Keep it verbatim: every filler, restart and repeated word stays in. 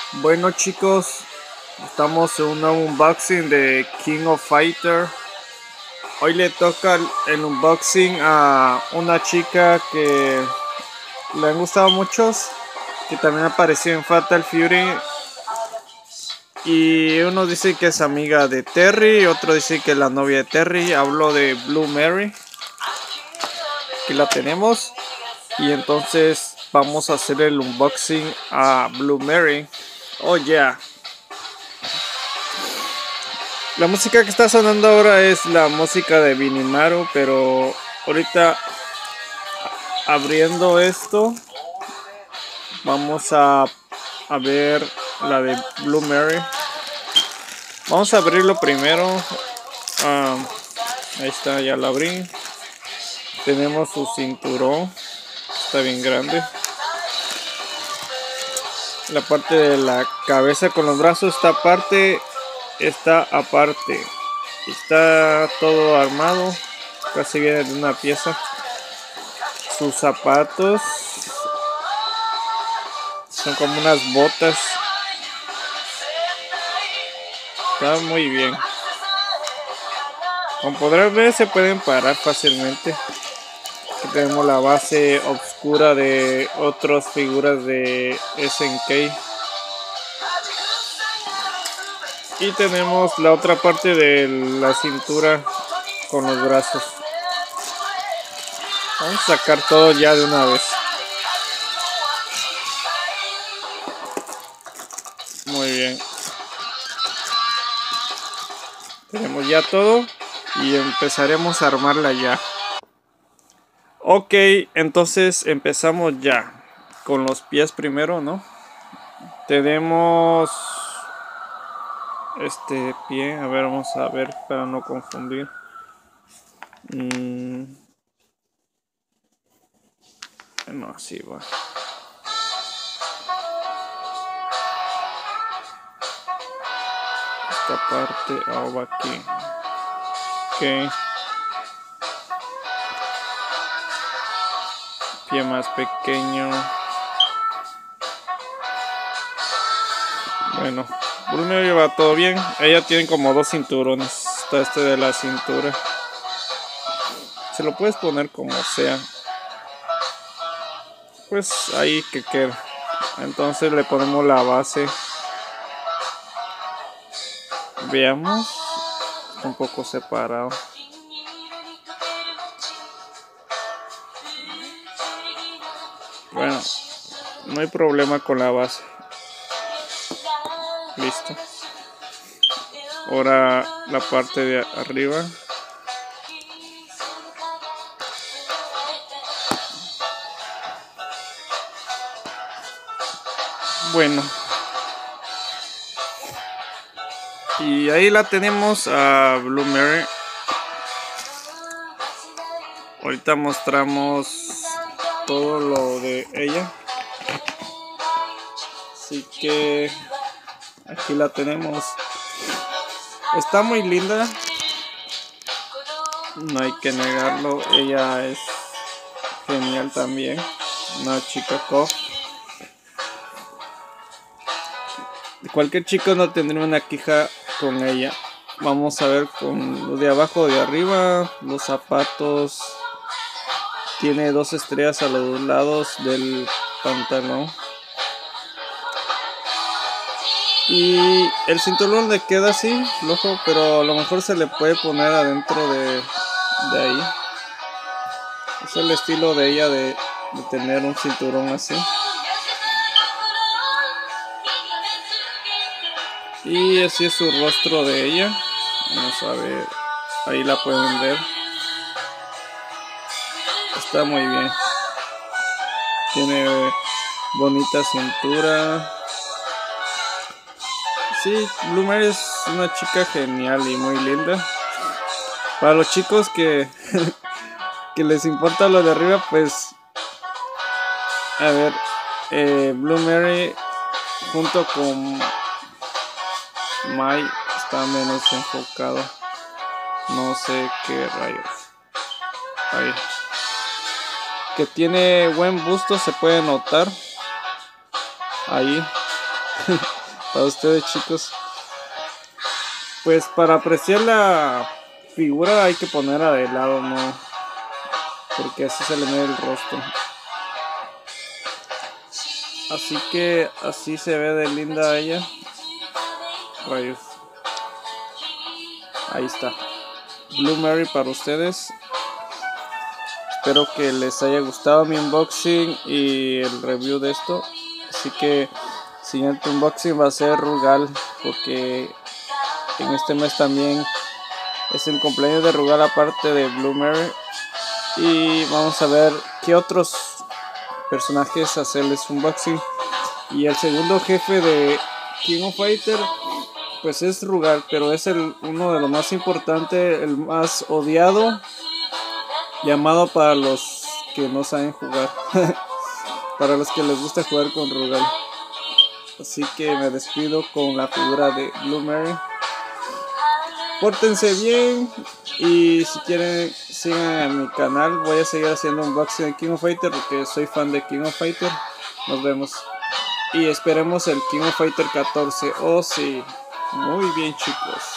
Bueno chicos, estamos en un nuevo unboxing de King of Fighter. Hoy le toca el unboxing a una chica que le han gustado muchos, que también apareció en Fatal Fury. Y uno dice que es amiga de Terry, otro dice que es la novia de Terry. Hablo de Blue Mary. Aquí la tenemos. Y entonces vamos a hacer el unboxing a Blue Mary. Oh yeah. La música que está sonando ahora es la música de Benimaru, pero ahorita abriendo esto vamos a, a ver la de Blue Mary. Vamos a abrirlo primero. Um, ahí está, ya lo abrí. Tenemos su cinturón, está bien grande. La parte de la cabeza con los brazos está aparte. Está aparte. Está todo armado. Casi viene de una pieza. Sus zapatos son como unas botas. Está muy bien. Como podrán ver, se pueden parar fácilmente. Aquí tenemos la base oscura de otras figuras de S N K. Y tenemos la otra parte de la cintura con los brazos. Vamos a sacar todo ya de una vez. Muy bien. Tenemos ya todo y empezaremos a armarla ya. Ok, entonces empezamos ya. Con los pies primero, ¿no? Tenemos este pie, a ver, vamos a ver para no confundir. Mm. No, así va. Esta parte, ah, va aquí. Ok. Pie más pequeño. Bueno, Bruno lleva todo bien. Ella tiene como dos cinturones. Está este de la cintura. Se lo puedes poner como sea. Pues ahí que queda. Entonces le ponemos la base. Veamos. Está un poco separado. Bueno, no hay problema con la base. Listo. Ahora la parte de arriba. Bueno. Y ahí la tenemos a Blue Mary. Ahorita mostramos todo lo de ella. Así que aquí la tenemos. Está muy linda. No hay que negarlo. Ella es genial también. Una chica co. Cualquier chico no tendría una queja con ella. Vamos a ver con lo de abajo, de arriba, los zapatos. Tiene dos estrellas a los lados del pantalón. Y el cinturón le queda así, flojo, pero a lo mejor se le puede poner adentro de, de ahí. Es el estilo de ella de, de tener un cinturón así. Y así es su rostro de ella. Vamos a ver, ahí la pueden ver. Está muy bien. Tiene bonita cintura. Sí, Blue Mary es una chica genial y muy linda. Para los chicos que, que les importa lo de arriba, pues a ver, eh, Blue Mary junto con Mai está menos enfocado. No sé qué rayos. Ahí. Que tiene buen busto, se puede notar. Ahí. para ustedes, chicos. Pues para apreciar la figura hay que ponerla de lado, ¿no? Porque así se le ve el rostro. Así que así se ve de linda ella. Rayos. Ahí está. Blue Mary para ustedes. Espero que les haya gustado mi unboxing y el review de esto. Así que siguiente unboxing va a ser Rugal, porque en este mes también es el cumpleaños de Rugal aparte de Blue Mary. Y vamos a ver qué otros personajes hacerles unboxing. Y el segundo jefe de King of Fighter pues es Rugal, pero es el uno de los más importantes, el más odiado, llamado para los que no saben jugar. Para los que les gusta jugar con Rugal. Así que me despido con la figura de Blue Mary. Pórtense bien y si quieren sigan en mi canal. Voy a seguir haciendo unboxing de King of Fighter porque soy fan de King of Fighter. Nos vemos y esperemos el King of Fighter catorce. Oh sí, muy bien chicos.